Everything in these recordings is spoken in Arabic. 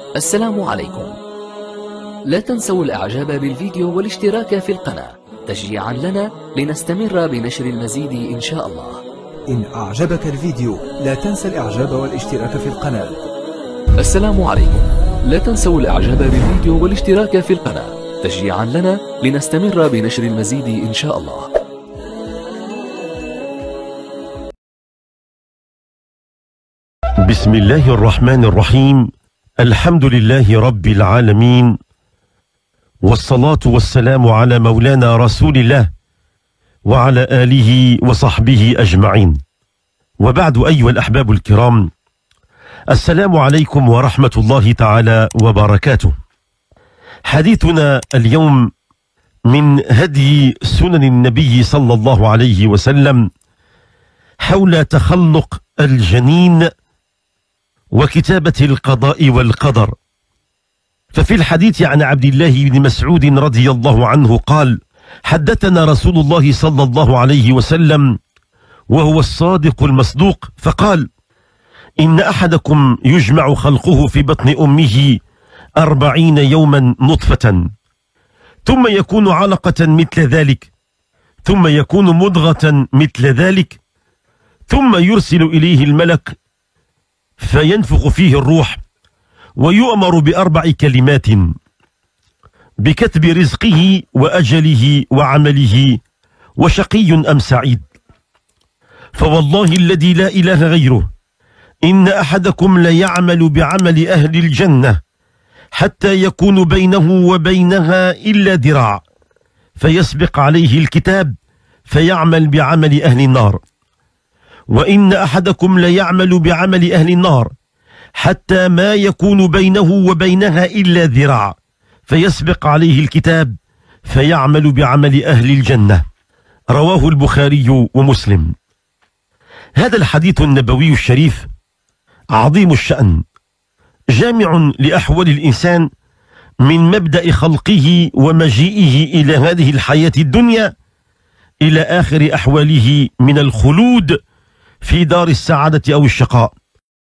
السلام عليكم. لا تنسوا الإعجاب بالفيديو والاشتراك في القناة تشجيعا لنا لنستمر بنشر المزيد إن شاء الله. إن أعجبك الفيديو لا تنسى الإعجاب والاشتراك في القناة. السلام عليكم. لا تنسوا الإعجاب بالفيديو والاشتراك في القناة تشجيعا لنا لنستمر بنشر المزيد إن شاء الله. بسم الله الرحمن الرحيم. الحمد لله رب العالمين، والصلاة والسلام على مولانا رسول الله وعلى آله وصحبه أجمعين، وبعد أيها الأحباب الكرام، السلام عليكم ورحمة الله تعالى وبركاته. حديثنا اليوم من هدي سنن النبي صلى الله عليه وسلم حول تخلق الجنين وكتابة القضاء والقدر. ففي الحديث عن عبد الله بن مسعود رضي الله عنه قال: حدثنا رسول الله صلى الله عليه وسلم وهو الصادق المصدوق فقال: إن أحدكم يجمع خلقه في بطن أمه 40 يوما نطفة، ثم يكون علقة مثل ذلك، ثم يكون مضغة مثل ذلك، ثم يرسل إليه الملك فينفخ فيه الروح، ويؤمر ب4 كلمات: بكتب رزقه وأجله وعمله وشقي أم سعيد. فوالله الذي لا إله غيره إن أحدكم ليعمل بعمل أهل الجنة حتى يكون بينه وبينها إلا ذراع، فيسبق عليه الكتاب فيعمل بعمل أهل النار. وإن أحدكم ليعمل بعمل أهل النار حتى ما يكون بينه وبينها إلا ذراع، فيسبق عليه الكتاب فيعمل بعمل أهل الجنة. رواه البخاري ومسلم. هذا الحديث النبوي الشريف عظيم الشأن، جامع لأحوال الإنسان من مبدأ خلقه ومجيئه إلى هذه الحياة الدنيا إلى آخر أحواله من الخلود في دار السعادة أو الشقاء،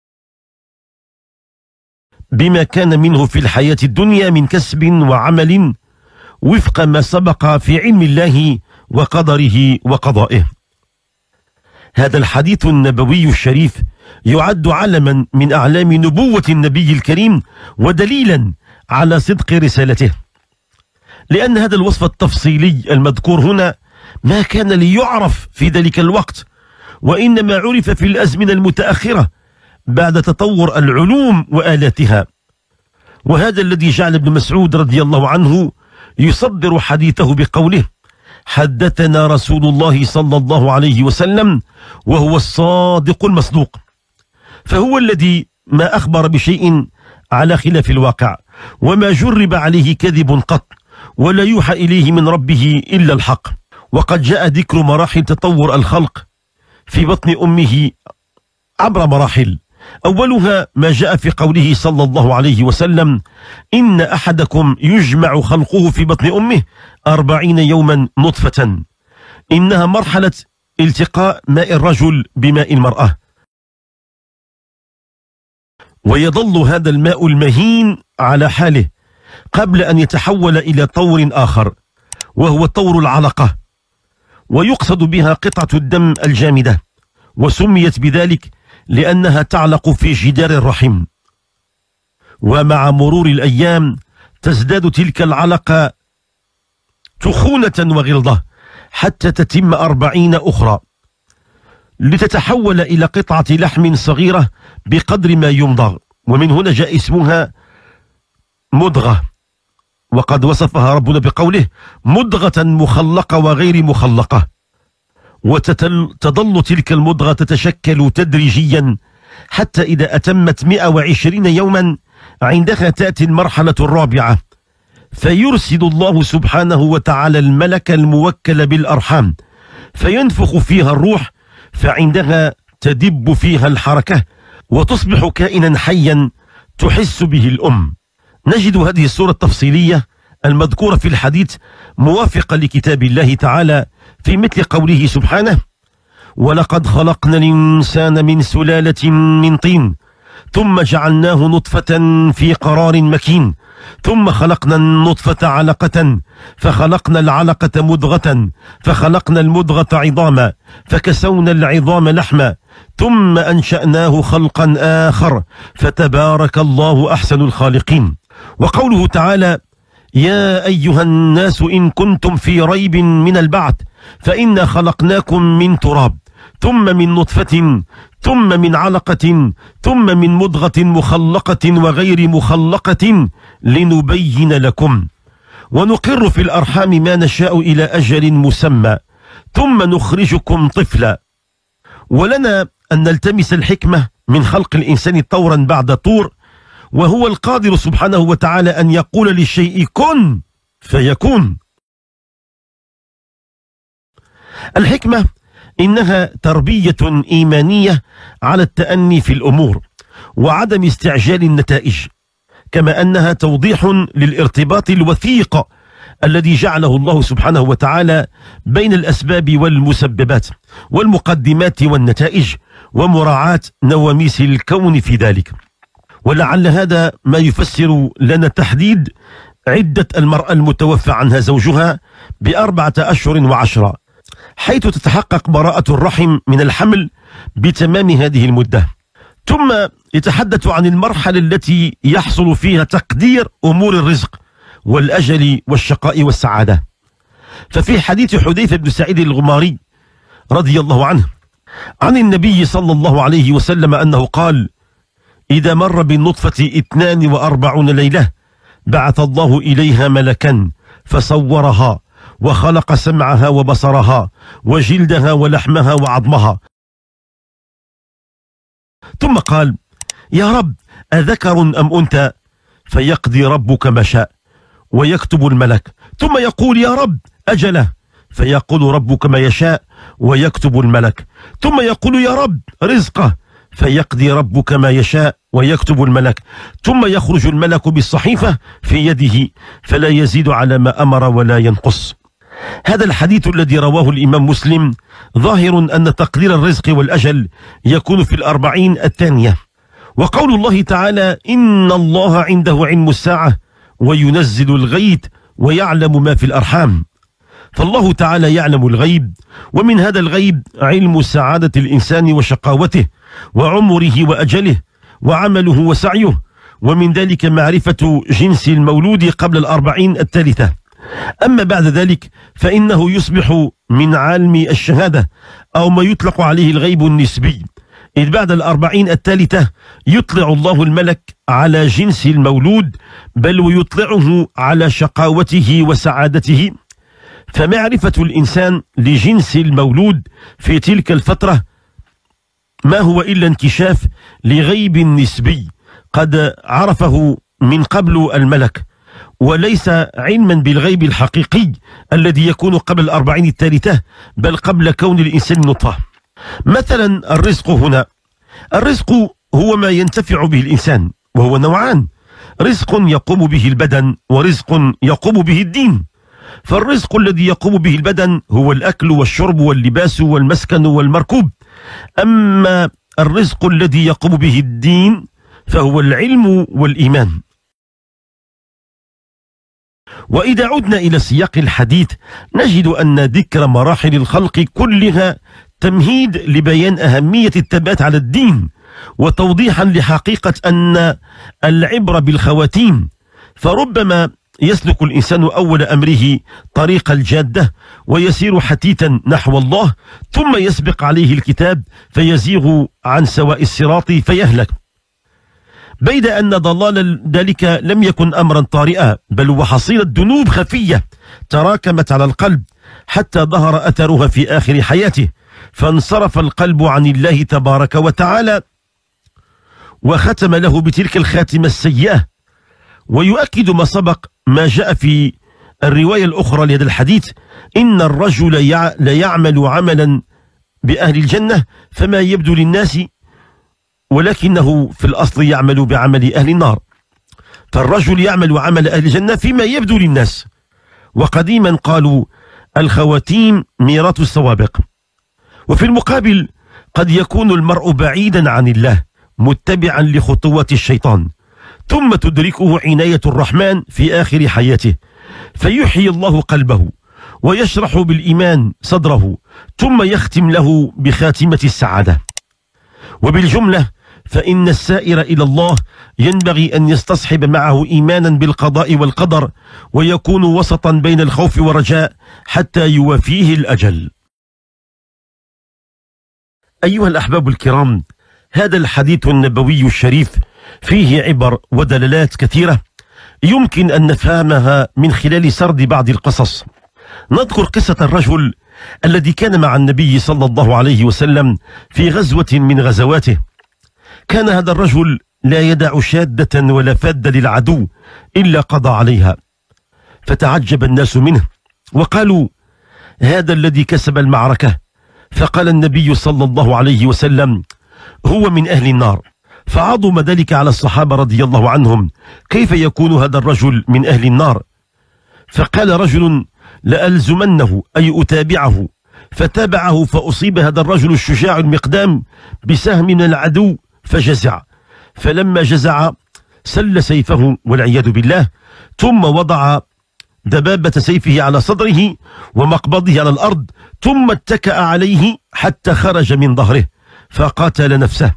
بما كان منه في الحياة الدنيا من كسب وعمل وفق ما سبق في علم الله وقدره وقضائه. هذا الحديث النبوي الشريف يعد علما من أعلام نبوة النبي الكريم ودليلا على صدق رسالته، لأن هذا الوصف التفصيلي المذكور هنا ما كان ليعرف في ذلك الوقت، وإنما عرف في الأزمنة المتأخرة بعد تطور العلوم وآلاتها. وهذا الذي جعل ابن مسعود رضي الله عنه يصدر حديثه بقوله: حدثنا رسول الله صلى الله عليه وسلم وهو الصادق المصدوق. فهو الذي ما أخبر بشيء على خلاف الواقع، وما جرب عليه كذب قط، ولا يوحى إليه من ربه إلا الحق. وقد جاء ذكر مراحل تطور الخلق في بطن أمه عبر مراحل، أولها ما جاء في قوله صلى الله عليه وسلم: إن أحدكم يجمع خلقه في بطن أمه 40 يوما نطفة. إنها مرحلة التقاء ماء الرجل بماء المرأة، ويظل هذا الماء المهين على حاله قبل أن يتحول إلى طور آخر، وهو طور العلقة، ويقصد بها قطعة الدم الجامدة، وسميت بذلك لأنها تعلق في جدار الرحم. ومع مرور الأيام تزداد تلك العلقة تخونة وغلظة حتى تتم 40 أخرى، لتتحول إلى قطعة لحم صغيرة بقدر ما يمضغ، ومن هنا جاء اسمها مضغة. وقد وصفها ربنا بقوله: مضغة مخلقة وغير مخلقة. وتظل تلك المضغة تتشكل تدريجيا حتى إذا أتمت 120 يوما، عندها تأتي المرحلة الرابعة، فيرسل الله سبحانه وتعالى الملك الموكل بالأرحام فينفخ فيها الروح، فعندها تدب فيها الحركة وتصبح كائنا حيا تحس به الأم. نجد هذه الصورة التفصيلية المذكورة في الحديث موافقة لكتاب الله تعالى في مثل قوله سبحانه: ولقد خلقنا الإنسان من سلالة من طين ثم جعلناه نطفة في قرار مكين، ثم خلقنا النطفة علقة، فخلقنا العلقة مضغة، فخلقنا المضغة عظاما، فكسونا العظام لحما، ثم أنشأناه خلقا آخر، فتبارك الله أحسن الخالقين. وقوله تعالى: يا أيها الناس إن كنتم في ريب من البعث فإنا خلقناكم من تراب ثم من نطفة ثم من علقة ثم من مضغة مخلقة وغير مخلقة لنبين لكم ونقر في الأرحام ما نشاء إلى أجل مسمى ثم نخرجكم طفلا. ولنا أن نلتمس الحكمة من خلق الإنسان طورا بعد طور، وهو القادر سبحانه وتعالى أن يقول للشيء كن فيكون. الحكمة إنها تربية إيمانية على التأني في الأمور وعدم استعجال النتائج، كما أنها توضيح للارتباط الوثيق الذي جعله الله سبحانه وتعالى بين الأسباب والمسببات والمقدمات والنتائج، ومراعاة نواميس الكون في ذلك. ولعل هذا ما يفسر لنا تحديد عدة المرأة المتوفى عنها زوجها ب4 أشهر و10، حيث تتحقق براءة الرحم من الحمل بتمام هذه المدة. ثم يتحدث عن المرحلة التي يحصل فيها تقدير أمور الرزق والأجل والشقاء والسعادة. ففي حديث حذيفة بن سعيد الغماري رضي الله عنه عن النبي صلى الله عليه وسلم أنه قال: إذا مر بالنطفة 42 ليلة بعث الله إليها ملكا فصورها وخلق سمعها وبصرها وجلدها ولحمها وعظمها، ثم قال: يا رب أذكر أم أنثى؟ فيقضي ربك ما شاء ويكتب الملك، ثم يقول: يا رب أجله؟ فيقول ربك ما يشاء ويكتب الملك، ثم يقول: يا رب رزقه؟ فيقضي ربك ما يشاء ويكتب الملك، ثم يخرج الملك بالصحيفة في يده فلا يزيد على ما أمر ولا ينقص. هذا الحديث الذي رواه الإمام مسلم ظاهر أن تقدير الرزق والأجل يكون في 40 الثانية. وقول الله تعالى: إن الله عنده علم الساعة وينزل الغيث ويعلم ما في الأرحام، فالله تعالى يعلم الغيب، ومن هذا الغيب علم سعادة الإنسان وشقاوته وعمره وأجله وعمله وسعيه، ومن ذلك معرفة جنس المولود قبل 40 الثالثة. أما بعد ذلك فإنه يصبح من عالم الشهادة أو ما يطلق عليه الغيب النسبي، إذ بعد 40 الثالثة يطلع الله الملك على جنس المولود، بل ويطلعه على شقاوته وسعادته. فمعرفة الإنسان لجنس المولود في تلك الفترة ما هو إلا انكشاف لغيب نسبي قد عرفه من قبل الملك، وليس علما بالغيب الحقيقي الذي يكون قبل 40 الثالثة، بل قبل كون الإنسان نطفة. مثلا الرزق هنا، الرزق هو ما ينتفع به الإنسان، وهو نوعان: رزق يقوم به البدن ورزق يقوم به الدين. فالرزق الذي يقوم به البدن هو الأكل والشرب واللباس والمسكن والمركوب، أما الرزق الذي يقوم به الدين فهو العلم والإيمان. وإذا عدنا إلى سياق الحديث نجد أن ذكر مراحل الخلق كلها تمهيد لبيان أهمية الثبات على الدين، وتوضيحا لحقيقة أن العبرة بالخواتيم. فربما يسلك الإنسان أول أمره طريق الجادة ويسير حتيتا نحو الله، ثم يسبق عليه الكتاب فيزيغ عن سواء الصراط فيهلك، بيد أن ضلال ذلك لم يكن أمرا طارئا، بل وحصيلة ذنوب خفية تراكمت على القلب حتى ظهر أثرها في آخر حياته، فانصرف القلب عن الله تبارك وتعالى وختم له بتلك الخاتمة السيئة. ويؤكد ما سبق ما جاء في الرواية الأخرى لهذا الحديث: إن الرجل ليعمل عملا بأهل الجنة فما يبدو للناس، ولكنه في الأصل يعمل بعمل أهل النار. فالرجل يعمل عمل أهل الجنة فيما يبدو للناس. وقديما قالوا: الخواتيم ميراث السوابق. وفي المقابل قد يكون المرء بعيدا عن الله متبعا لخطوات الشيطان، ثم تدركه عناية الرحمن في آخر حياته، فيحيي الله قلبه ويشرح بالإيمان صدره، ثم يختم له بخاتمة السعادة. وبالجملة فإن السائر إلى الله ينبغي أن يستصحب معه إيمانا بالقضاء والقدر، ويكون وسطا بين الخوف والرجاء حتى يوافيه الأجل. أيها الأحباب الكرام، هذا الحديث النبوي الشريف فيه عبر ودلالات كثيرة يمكن أن نفهمها من خلال سرد بعض القصص. نذكر قصة الرجل الذي كان مع النبي صلى الله عليه وسلم في غزوة من غزواته. كان هذا الرجل لا يدع شادة ولا فادة للعدو إلا قضى عليها، فتعجب الناس منه وقالوا: هذا الذي كسب المعركة. فقال النبي صلى الله عليه وسلم: هو من أهل النار. فعظم ذلك على الصحابة رضي الله عنهم، كيف يكون هذا الرجل من أهل النار؟ فقال رجل: لألزمنه، أي أتابعه. فتابعه، فأصيب هذا الرجل الشجاع المقدام بسهم من العدو فجزع، فلما جزع سل سيفه والعياذ بالله، ثم وضع دبابة سيفه على صدره ومقبضه على الأرض، ثم اتكأ عليه حتى خرج من ظهره فقاتل نفسه.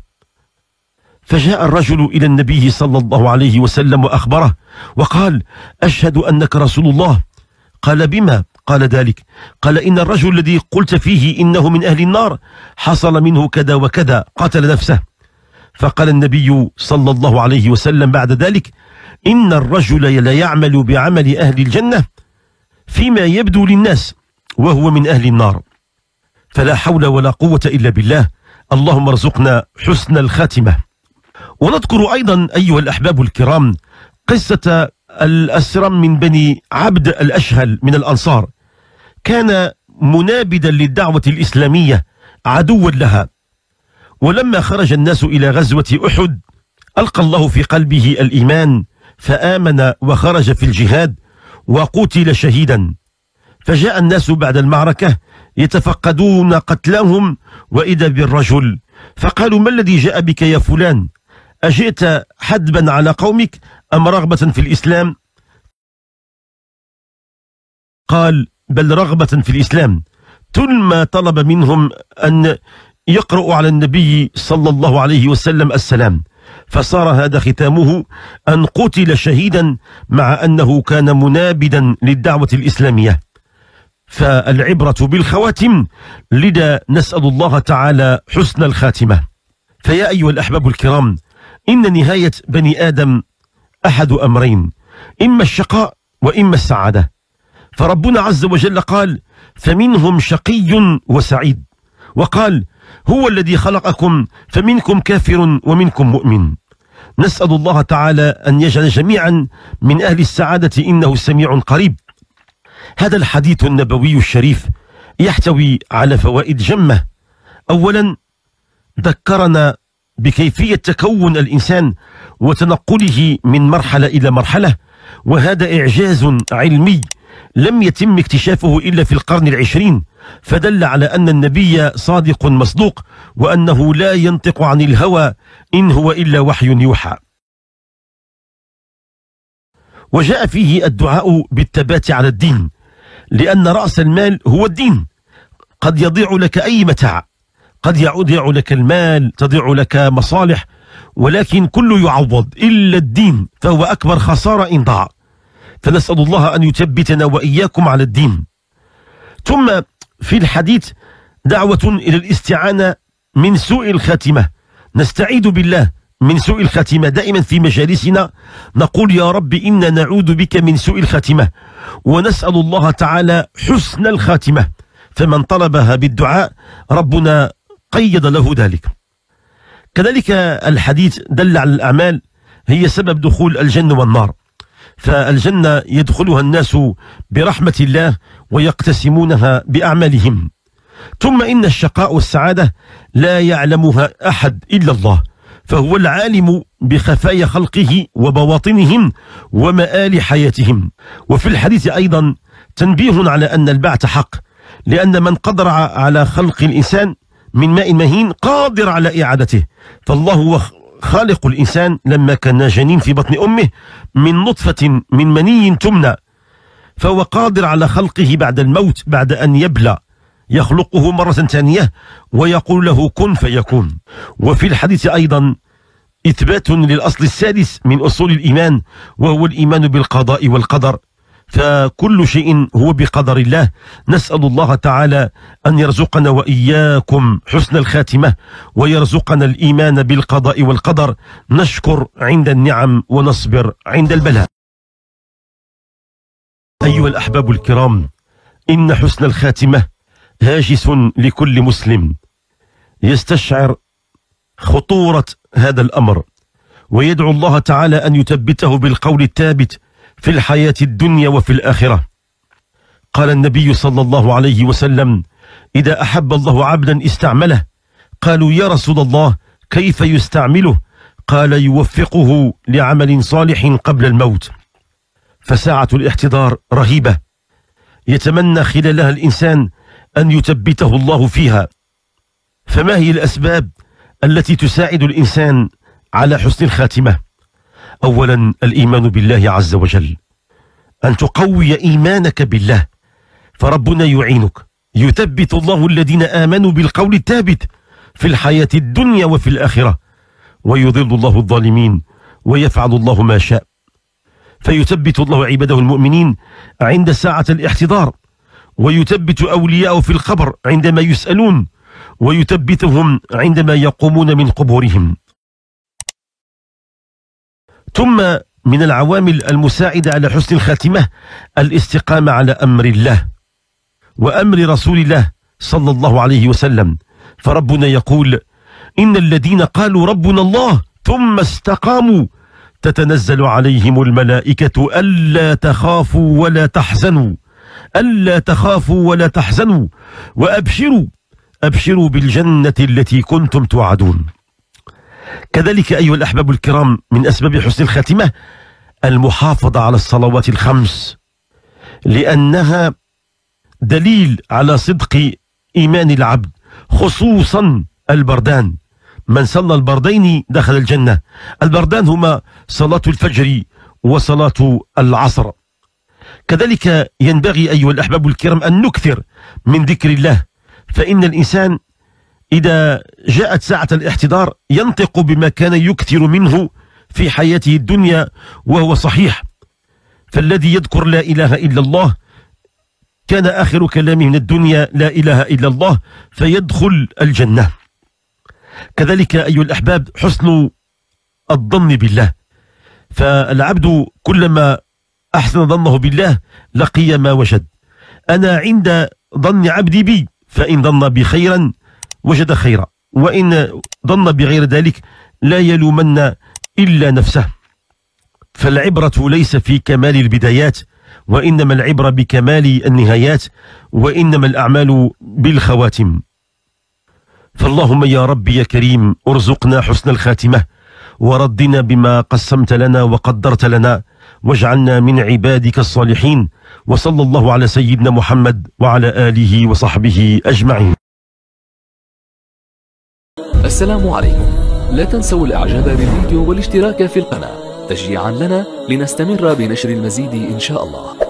فجاء الرجل إلى النبي صلى الله عليه وسلم وأخبره وقال: أشهد أنك رسول الله. قال: بما؟ قال: ذلك. قال: إن الرجل الذي قلت فيه إنه من أهل النار حصل منه كذا وكذا، قتل نفسه. فقال النبي صلى الله عليه وسلم بعد ذلك: إن الرجل لا يعمل بعمل أهل الجنة فيما يبدو للناس وهو من أهل النار. فلا حول ولا قوة إلا بالله. اللهم ارزقنا حسن الخاتمة. ونذكر أيضا أيها الأحباب الكرام قصة الأسرم من بني عبد الأشهل من الأنصار. كان منابدا للدعوة الإسلامية عدوا لها، ولما خرج الناس إلى غزوة أحد ألقى الله في قلبه الإيمان فآمن وخرج في الجهاد وقتل شهيدا. فجاء الناس بعد المعركة يتفقدون قتلهم وإذا بالرجل، فقالوا: ما الذي جاء بك يا فلان؟ أجئت حدبا على قومك أم رغبة في الإسلام؟ قال: بل رغبة في الإسلام. ثم طلب منهم أن يقرأوا على النبي صلى الله عليه وسلم السلام، فصار هذا ختامه أن قتل شهيدا مع أنه كان منابدا للدعوة الإسلامية. فالعبرة بالخواتم، لذا نسأل الله تعالى حسن الخاتمة. فيا أيها الأحباب الكرام، إن نهاية بني آدم أحد أمرين: إما الشقاء وإما السعادة. فربنا عز وجل قال: فمنهم شقي وسعيد، وقال: هو الذي خلقكم فمنكم كافر ومنكم مؤمن. نسأل الله تعالى أن يجعل جميعا من أهل السعادة، إنه سميع قريب. هذا الحديث النبوي الشريف يحتوي على فوائد جمة. أولا، ذكرنا بكيفية تكون الإنسان وتنقله من مرحلة إلى مرحلة، وهذا إعجاز علمي لم يتم اكتشافه إلا في القرن العشرين، فدل على أن النبي صادق مصدوق، وأنه لا ينطق عن الهوى إن هو إلا وحي يوحى. وجاء فيه الدعاء بالثبات على الدين، لأن رأس المال هو الدين. قد يضيع لك أي متاع، قد يضيع لك المال، تضيع لك مصالح، ولكن كله يعوض إلا الدين، فهو أكبر خسارة إن ضاع. فنسأل الله أن يثبتنا وإياكم على الدين. ثم في الحديث دعوة إلى الاستعانة من سوء الخاتمة. نستعيذ بالله من سوء الخاتمة. دائما في مجالسنا نقول: يا رب إنا نعوذ بك من سوء الخاتمة، ونسأل الله تعالى حسن الخاتمة. فمن طلبها بالدعاء ربنا قيد له ذلك. كذلك الحديث دل على الأعمال هي سبب دخول الجنة والنار. فالجنة يدخلها الناس برحمة الله ويقتسمونها بأعمالهم. ثم إن الشقاء والسعادة لا يعلمها أحد إلا الله، فهو العالم بخفايا خلقه وبواطنهم ومآل حياتهم. وفي الحديث أيضا تنبيه على أن البعث حق، لأن من قدر على خلق الإنسان من ماء مهين قادر على إعادته، فالله هو خالق الإنسان لما كان جنين في بطن أمه من نطفة من مني تمنى، فهو قادر على خلقه بعد الموت، بعد أن يبلى يخلقه مرة ثانية ويقول له كن فيكون. وفي الحديث أيضا إثبات للأصل السادس من أصول الإيمان، وهو الإيمان بالقضاء والقدر، فكل شيء هو بقدر الله. نسأل الله تعالى أن يرزقنا وإياكم حسن الخاتمة، ويرزقنا الإيمان بالقضاء والقدر، نشكر عند النعم ونصبر عند البلاء. أيها الأحباب الكرام، إن حسن الخاتمة هاجس لكل مسلم يستشعر خطورة هذا الأمر، ويدعو الله تعالى أن يثبته بالقول الثابت في الحياة الدنيا وفي الآخرة. قال النبي صلى الله عليه وسلم: إذا أحب الله عبدا استعمله. قالوا: يا رسول الله كيف يستعمله؟ قال: يوفقه لعمل صالح قبل الموت. فساعة الاحتضار رهيبة يتمنى خلالها الإنسان أن يثبته الله فيها. فما هي الأسباب التي تساعد الإنسان على حسن الخاتمة؟ أولا الإيمان بالله عز وجل، أن تقوي إيمانك بالله، فربنا يعينك، يثبت الله الذين آمنوا بالقول الثابت في الحياة الدنيا وفي الآخرة، ويضل الله الظالمين ويفعل الله ما شاء. فيثبت الله عباده المؤمنين عند ساعة الاحتضار، ويثبت أولياءه في القبر عندما يسألون، ويثبتهم عندما يقومون من قبورهم. ثم من العوامل المساعدة على حسن الخاتمة الاستقامة على أمر الله وأمر رسول الله صلى الله عليه وسلم، فربنا يقول: إن الذين قالوا ربنا الله ثم استقاموا تتنزل عليهم الملائكة ألا تخافوا ولا تحزنوا، ألا تخافوا ولا تحزنوا، وأبشروا بالجنة التي كنتم توعدون. كذلك أيها الأحباب الكرام، من أسباب حسن الخاتمة المحافظة على الصلوات الخمس، لأنها دليل على صدق إيمان العبد، خصوصا البردان. من صلى البردين دخل الجنة. البردان هما صلاة الفجر وصلاة العصر. كذلك ينبغي أيها الأحباب الكرام أن نكثر من ذكر الله، فإن الإنسان إذا جاءت ساعة الاحتضار ينطق بما كان يكثر منه في حياته الدنيا وهو صحيح. فالذي يذكر لا إله إلا الله كان آخر كلامه من الدنيا لا إله إلا الله، فيدخل الجنة. كذلك أيها الأحباب حسن الظن بالله، فالعبد كلما أحسن ظنه بالله لقي ما وجد. أنا عند ظن عبدي بي، فإن ظن بخيرا وجد خيرا، وإن ظن بغير ذلك لا يلومن إلا نفسه. فالعبرة ليس في كمال البدايات، وإنما العبرة بكمال النهايات، وإنما الأعمال بالخواتم. فاللهم يا ربي يا كريم ارزقنا حسن الخاتمة، وردنا بما قسمت لنا وقدرت لنا، واجعلنا من عبادك الصالحين. وصلى الله على سيدنا محمد وعلى آله وصحبه أجمعين. السلام عليكم. لا تنسوا الإعجاب بالفيديو والاشتراك في القناة تشجيعا لنا لنستمر بنشر المزيد إن شاء الله.